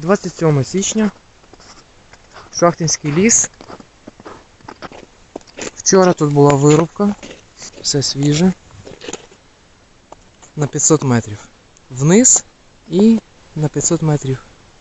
27 січня. Шахтинський ліс. Вчора тут була вирубка. Все свіже. На 500 метрів вниз і на 500 метрів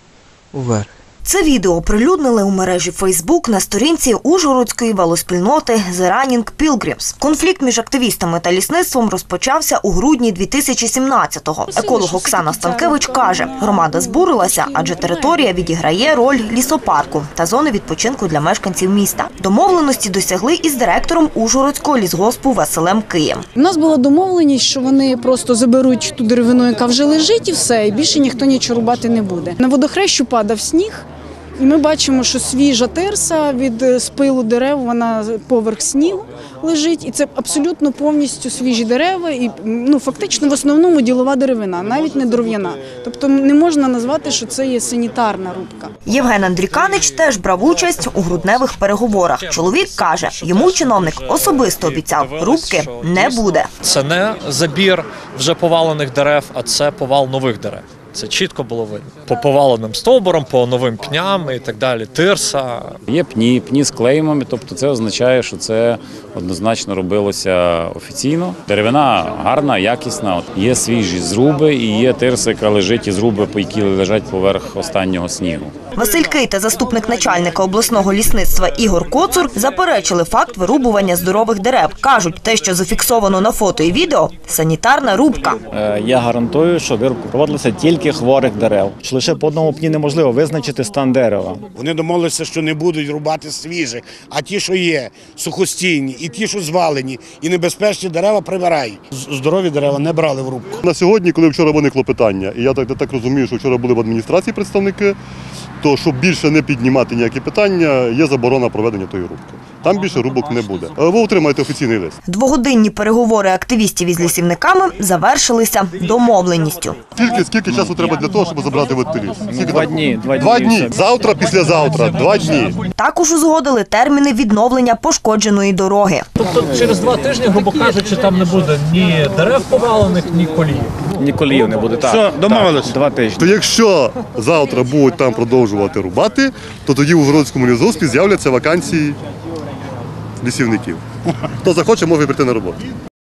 уверх. Це відео оприлюднили у мережі Facebook на сторінці ужгородської велоспільноти The Running Pilgrims. Конфлікт між активістами та лісництвом розпочався у грудні 2017-го. Еколог Оксана Станкевич каже, громада збурилася, адже територія відіграє роль лісопарку та зони відпочинку для мешканців міста. Домовленості досягли із директором Ужгородського лісгоспу Василем Києм. У нас була домовленість, що вони просто заберуть ту деревину, яка вже лежить, і все, і більше ніхто нічого рубати не буде. На водохрещу падав сніг. І ми бачимо, що свіжа тирса від спилу дерев, вона поверх снігу лежить. І це абсолютно повністю свіжі дерева і фактично в основному ділова деревина, навіть не дров'яна. Тобто не можна назвати, що це є санітарна рубка. Євген Андріканич теж брав участь у грудневих переговорах. Чоловік каже, йому чиновник особисто обіцяв, рубки не буде. Це не забір вже повалених дерев, а це повал нових дерев. Це чітко було видно. По поваленим стовбурам, по новим пням і так далі. Тирса. Є пні з клеймами, тобто це означає, що це однозначно робилося офіційно. Деревина гарна, якісна. Є свіжі зруби і є тирса, яка лежить із зруби, які лежать поверх останнього снігу. Василь Кий та заступник начальника обласного лісництва Ігор Коцур заперечили факт вирубування здорових дерев. Кажуть, те, що зафіксовано на фото і відео – санітарна рубка. Я гарантую, що вирубка проводилася тільки хворих дерев. Лише по одному пні неможливо визначити стан дерева. Вони домовилися, що не будуть рубати свіжих, а ті, що є, сухостійні, і ті, що звалені, і небезпечні дерева прибирають. Здорові дерева не брали в рубку. На сьогодні, коли вчора виникло питання, і я так розумію, що вчора були в адміністрації представники, то щоб більше не піднімати ніякі питання, є заборона проведення тої рубки. Там більше рубок не буде. Ви отримаєте офіційний лист. Двогодинні переговори активістів із лісівниками завершилися домовленістю. Скільки часу треба для того, щоб забрати ліс? 2 дні. 2 дні. Завтра, післязавтра. 2 дні. Також узгодили терміни відновлення пошкодженої дороги. Тобто через 2 тижні, грубо кажучи, там не буде ні дерев повалених, ні колії. Ні коліїв не буде. Так. Все, домовились. 2 тижні. То якщо завтра будуть там продовжувати рубати, то тоді у Ужгородському лісгоспі з'являться вакансії лісівників. Хто захоче, може прийти на роботу.